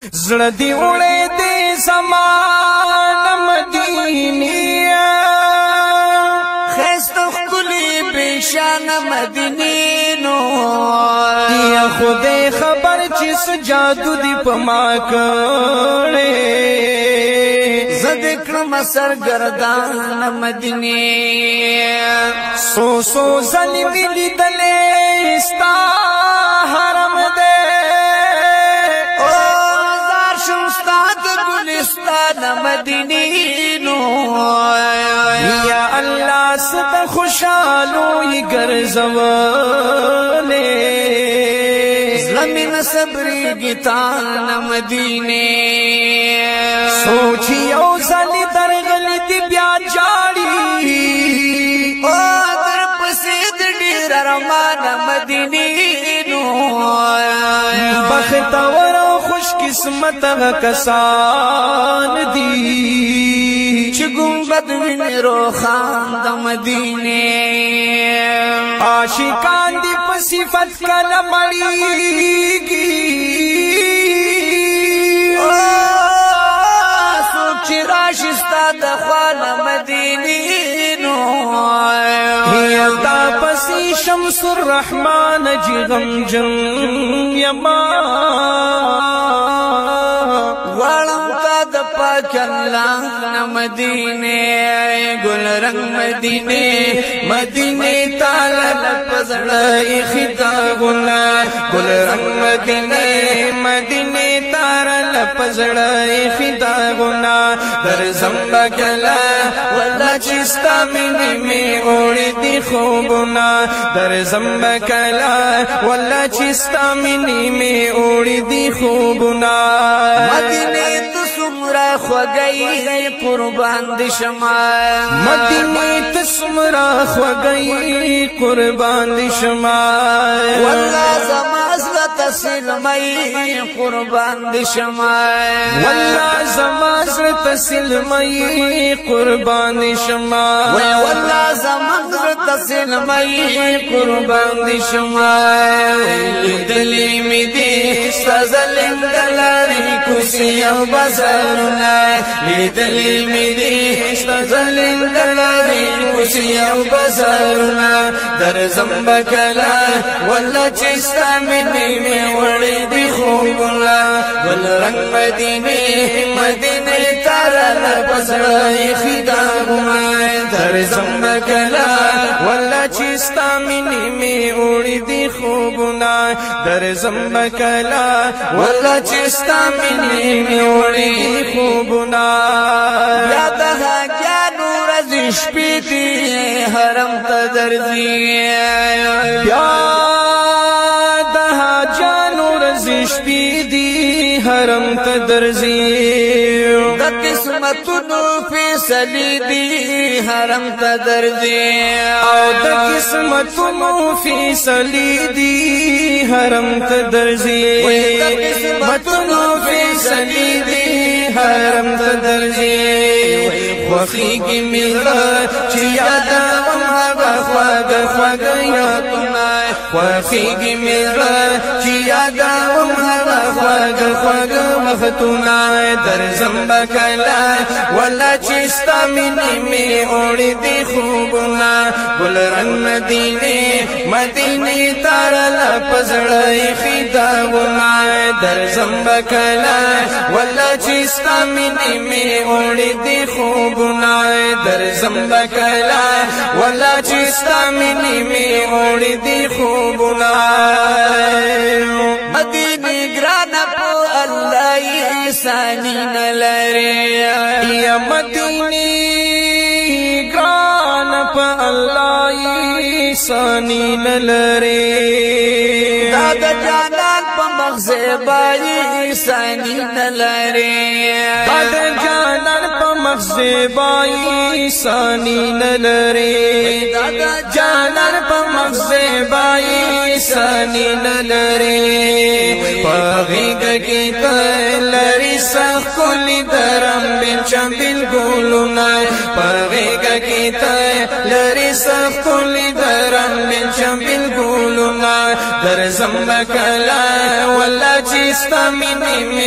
زړه دی وړې دې زمان مدینه خسته خلی بشان مدینینو یا خدای خبر چې سجادو دی پما کړې ذکر سرگردان مدینه سو ظلم لیدلې ستا حرم دې او زار شمستاد ګلستان مدینه نو یا الله ست خوشالو ی ګرځولې زمین صبری گیتان مدینه سوچ یو ځلې درغلې دی بیا جاړي او در پسې د ډیر ارمان مدینه نو بختور او خوش قسمت کسان دي چې ګمبد ویني روخان د مدینه عاشقان دی په صفت کله مړیږي سوچ راشستا د خوان مدینه نو یلتا پسی شمس الرحمن جی غم جن یما غړم تا د پاک الله مدینه ګل رنگ مدینه مدینه تعالی پزړې خطابنا ګل رنگ مدینه مدینه تعالی پزړې خطابنا در زمبکلا ولا چستا مینه می اوړې دی خوبنا در زمبکلا ولا چستا مینه می اوړې دی خوبنا مدینه تسمرا خوګي قربان دي شما مدینه تسمرا خوګي قربان دي شما والله زماز تسلمي قربان دي شما والله زماز تسلمي قربان دي شما والله زماز تسلمي قربان دي شما دلی می دي سازلم دلاري کوسي او بازارنا دلی می دي سازلم دلاري کوسي او بازارنا در زمبکلا والله چستا مني می وړې دی خوبنا ګل رنگ مدینه مدینه تعالی پسړې خداغما در زمبکلا والله چستا مني می وړې دی خوبنا در زمبکلا والله چستا مني می وړې دی خوبنا یا دها نور از شپې دی حرم ته درځي یا شپې دی حرم ته درځي د قسمتونو فیصلې دی حرم ته درځي او د قسمتونو فیصلې دی حرم ته درځي د قسمتونو فیصلې دی حرم ته درځي خوخيږي میرا چې یاد هغه خواږه خواږه یادونه خوخيږي میرا چې یاد هغه خواږه خواږه وختونه در زمبکلا ولا چستا مینه می اوړې دی خوبونه ګل رنگ مدینه مدینه تعالی پزړې خداونه در زمبکلا ولا چستا مینه می اوړې دی خوبونه در زمبکلا ولا چستا مینه می اوړې دی خوبونه مدینه ګران په الله احسان نلري یا مدینه ګران په الله احسان نلري دا د جانان په مغزه باندې احسان نلري دا د جانان په مغزه باندې احسان نلري دا د جانان په مغزه باندې احسان نلري پاغیګ کی تلری سخ کولی درم بن چمبل ګولونه پاغیګ کی تلری سخ کولی درم بن چمبل ګولونه در زمبکلا ولا چستا مینه می او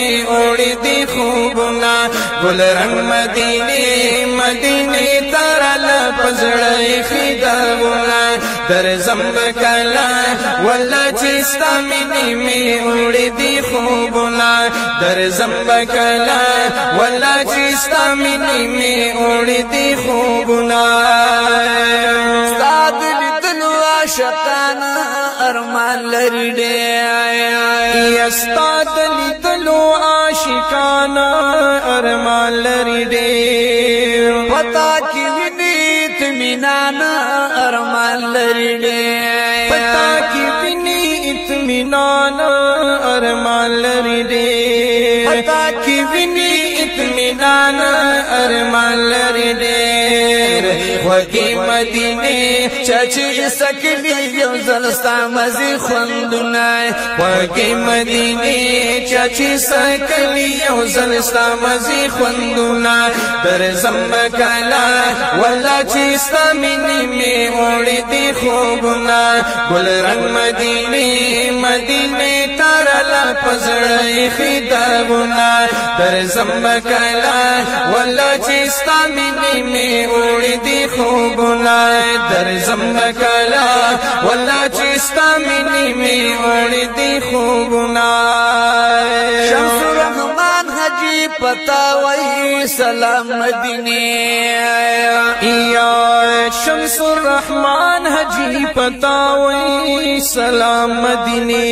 اوڑی دی خوبنا گل رنگ مدینی مدینی ترل پزڑی خیداغنا در زمب کلا والله چستا منی می اوڑی دی خوبنا در زمب کلا والله چستا منی می اوڑی دی خوبنا استاد لیدلو عاشقانا ارمان لري ډېر استاد لیدلو عاشقانا ارمان لري ډېر پتا کی ویني اطمینان ارمان لري ډېر پتا کی ویني اطمینان ارمان لري ډېر پتا کی ویني اطمینان ارمان لري ډېر وګي مدینه چچ سکلی یو زلستا مزي خوندونه وګي مدینه چچ سکلی یو زلستا مزي خوندونه در زمکلا ولا چستا منی می اوڑی دی خوبونه گل رنگ مدینه مدینه ترلا پزړی خیداغونه در زمکلا ولا چستا منی می اوڑی دی خوبونه در زمکلا ولا چستا منی می اوڑی دی خوبونه شمس الرحمن حجی پتا وی سلام مدینه یا شمس الرحمن حجی پتا وی سلام مدینه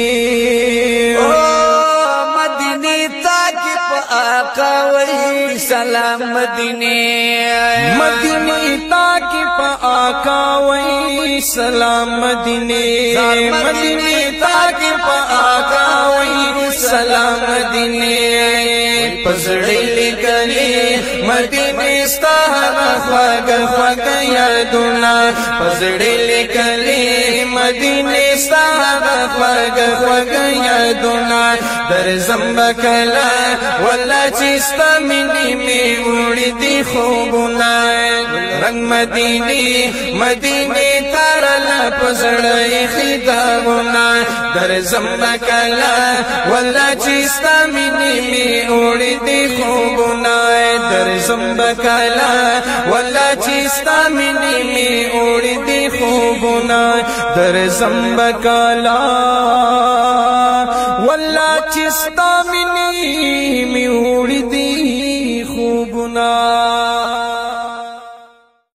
مدینه تاکی پا آقا وی سلام مدینه مدینه تاکی پا آقا وی سلام مدینه مدینه تاکی پا آقا وی سلام مدینه پزړی لګلې مدینه ستاره خواږه خواږه یادونه پزړی لګلې مدینه ستاره خواږه خواږه یادونه در زمبکلا ولا چستا منی می اوڑی دی خوبونه رنگ مدینه مدینه ترلا پزړی خیداغونه در زمبکلا ولا چستا منی می اوڑی دی خوبونه در زمبکلا ولا چستا منی می اوڑی دی خوبونه در زمبکلا ولا چستا